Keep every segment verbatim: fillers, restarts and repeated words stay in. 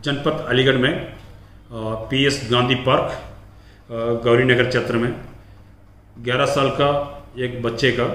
जनपद अलीगढ़ में P S Gandhi park Gauri Nagar क्षेत्र में ग्यारह साल का एक बच्चे का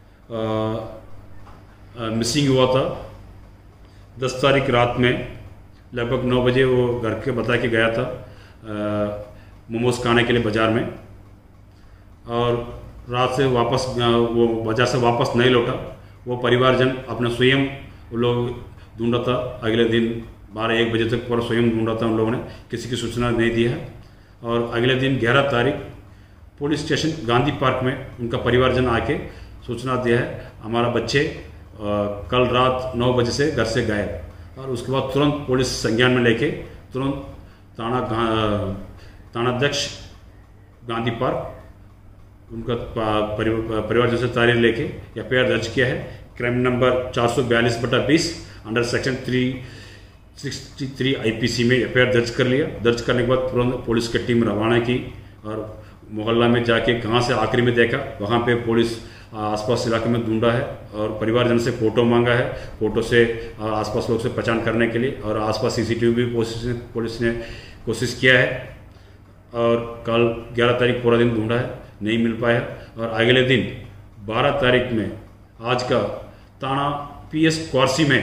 मिसिंग हुआ था। दस तारीख रात में लगभग नौ बजे वो घर के बता के गया था मोमोज खाने के लिए बाज़ार में, और रात से वापस वो बाज़ार से वापस नहीं लौटा। वो परिवारजन अपने स्वयं वो लोग ढूंढा था। अगले दिन बारह एक बजे तक पूरा स्वयं ढूंढा था। उन लोगों ने किसी की सूचना नहीं दी है। और अगले दिन ग्यारह तारीख पुलिस स्टेशन गांधी पार्क में उनका परिवारजन आके सूचना दिया है, हमारा बच्चे आ, कल रात नौ बजे से घर से गायब। और उसके बाद तुरंत पुलिस संज्ञान में लेके तुरंत थाना थानाध्यक्ष गांधी पार्क उनका परिवारजन से तारीख लेके एफ आई आर दर्ज किया है। क्राइम नंबर चार सौ बयालीस बटा बीस under section three sixty three I P C में एफ आई आर दर्ज कर लिया। दर्ज करने के बाद तुरंत पुलिस की टीम रवाना की और मोहल्ला में जाके कहाँ से आखिरी में देखा वहाँ पे पुलिस आसपास इलाके में ढूंढा है और परिवारजन से फ़ोटो मांगा है। फ़ोटो से आसपास लोग से पहचान करने के लिए और आसपास सीसीटीवी भी पुलिस ने कोशिश किया है। और कल ग्यारह तारीख पूरा दिन ढूंढा है, नहीं मिल पाया। और अगले दिन बारह तारीख में आज का थाना पी एस क्वारसी में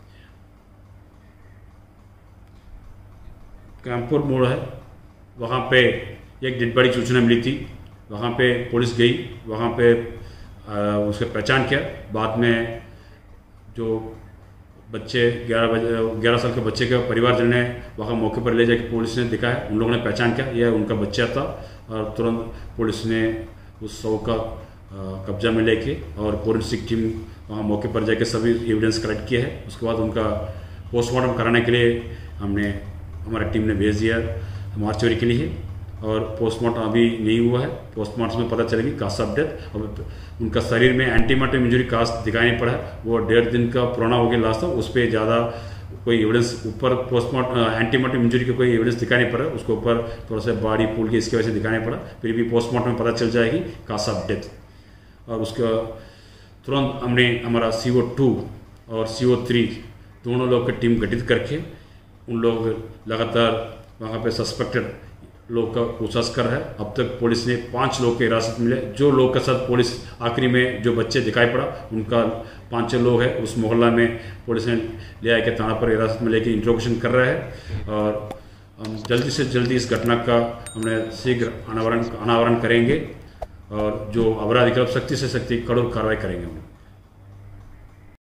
कैंपुर मोड़ है, वहाँ पे एक डेड बॉडी सूचना मिली थी। वहाँ पे पुलिस गई, वहाँ पे उसका पहचान किया। बाद में जो बच्चे ग्यारह बजे ग्यारह साल के बच्चे के परिवारजन ने वहाँ मौके पर ले जाके पुलिस ने दिखा है, उन लोगों ने पहचान किया यह उनका बच्चा था। और तुरंत पुलिस ने उस शव का कब्जा में लेके और फोरेंसिक टीम वहाँ मौके पर जाके सभी एविडेंस कलेक्ट किया है। उसके बाद उनका पोस्टमार्टम कराने के लिए हमने हमारी टीम ने भेज दिया मार्चरी के लिए। और पोस्टमार्टम अभी नहीं हुआ है। पोस्टमार्टम में पता चलेगी कास्ट ऑफ डेथ। और उनका शरीर में एंटीमार्टम इंजरी कास्ट दिखाई नहीं पड़ा है, वो डेढ़ दिन का पुराना हो गया लास्ट था। उस पर ज़्यादा कोई एविडेंस ऊपर पोस्टमार्टम एंटीमार्टम इंजरी का कोई एविडेंस दिखाई नहीं पड़ा। उसके ऊपर थोड़ा सा बॉडी पुल के इसकी वजह से दिखाई नहीं पड़ा। फिर भी पोस्टमार्टम में पता चल जाएगी कास्ट ऑफ डेथ। और उसका तुरंत हमने हमारा सी ओ टू और सी ओ थ्री दोनों लोग की टीम गठित करके उन लोग लगातार वहाँ पे सस्पेक्टेड लोग का पूछताछ कर रहा है। अब तक पुलिस ने पांच लोग के हिरासत मिले। जो लोग के साथ पुलिस आखिरी में जो बच्चे दिखाई पड़ा उनका पांच लोग हैं उस मोहल्ला में पुलिस ने ले आके थाना पर हिरासत में लेके इंट्रोगेशन कर रहा है। और हम जल्दी से जल्दी इस घटना का हमने शीघ्र अनावरण अनावरण करेंगे और जो अपराधी की सख्ती से सख्ती कड़ों कार्रवाई करेंगे हम।